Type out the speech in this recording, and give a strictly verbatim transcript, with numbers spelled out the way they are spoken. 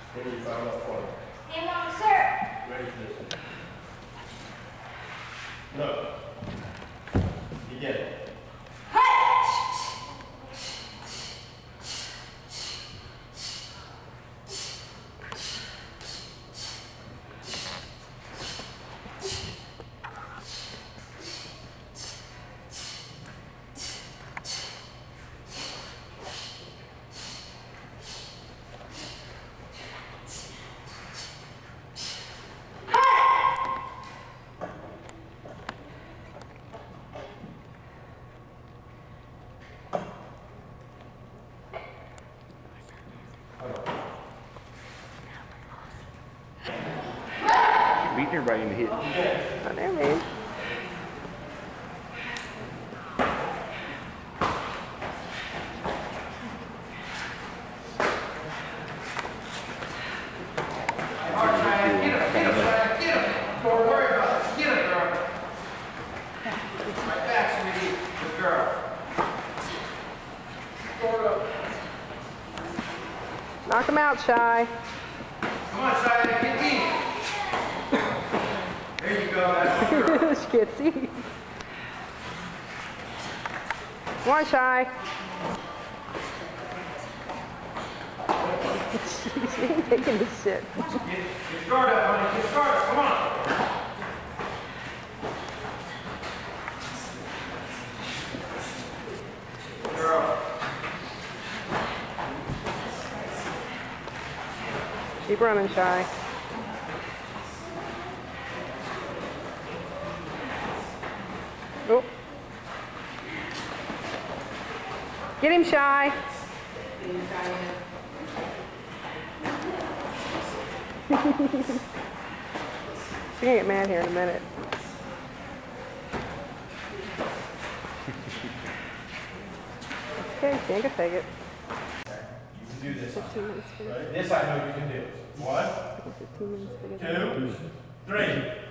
What do you found out for? Hey, Mom, sir. Ready for this? No. Begin. Beating everybody in the hit. Oh, there, man. Don't worry about it. Get him, girl. My back, sweetie. Good girl. Knock him out, Shy. Come on, Shy. Get me. There you go. That's the girl. She can't see. Come on, Shy. She ain't taking this shit. Get, get guard up, honey. Get guard up. Come on. Girl. Keep running, Shy. Oh. Get him, Shy. She's gonna get mad here in a minute. Okay, she ain't gonna take it. You can do this. fifteen minutes for Right? This I know you can do. One, fifteen minutes for two, three.